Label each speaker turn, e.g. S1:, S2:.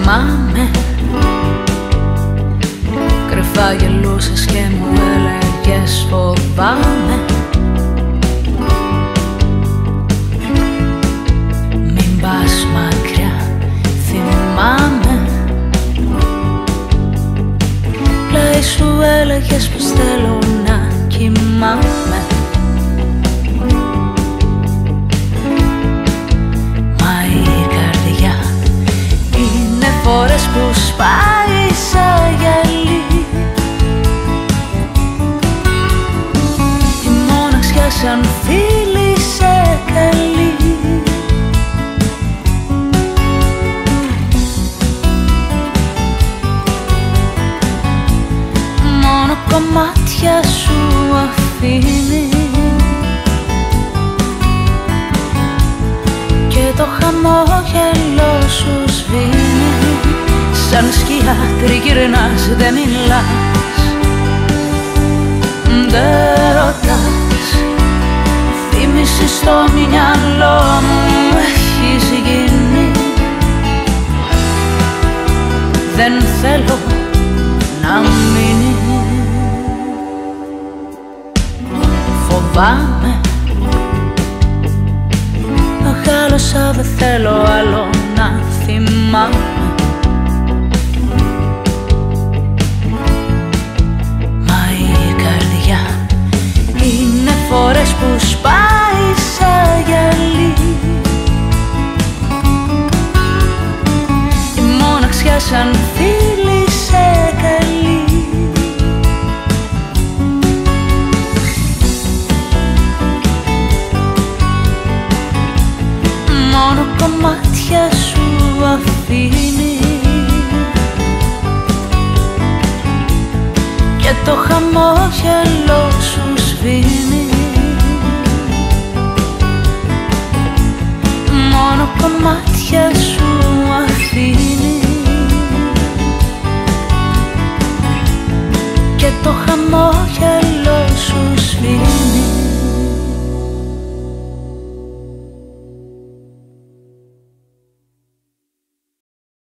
S1: θυμάμαι, κρυφά γελούσες και μου έλεγες φοβάμαι. Μην πας μακριά, θυμάμαι, πλάι σου έλεγες πως θέλω να κοιμάμαι. Φορές που σπάει σαν γυαλί, η μοναξιά σαν φίλη σε καλεί. Μόνο κομμάτια σου αφήνει και το χαμόγελο σου σβήνει. Σαν σκιά τριγυρνάς, δεν μιλάς, δεν ρωτάς. Θύμηση στο μυαλό μου έχεις γίνει. Δεν θέλω να μείνει. Φοβάμαι, μεγάλωσα, δεν θέλω άλλο να θυμάμαι. Φορές που σπάει σαν γυαλί, η μοναξιά σαν φίλη σε καλεί. Μόνο κομμάτια σου αφήνει και το χαμόγελο σου σβήνει. Μόνο κομμάτια σου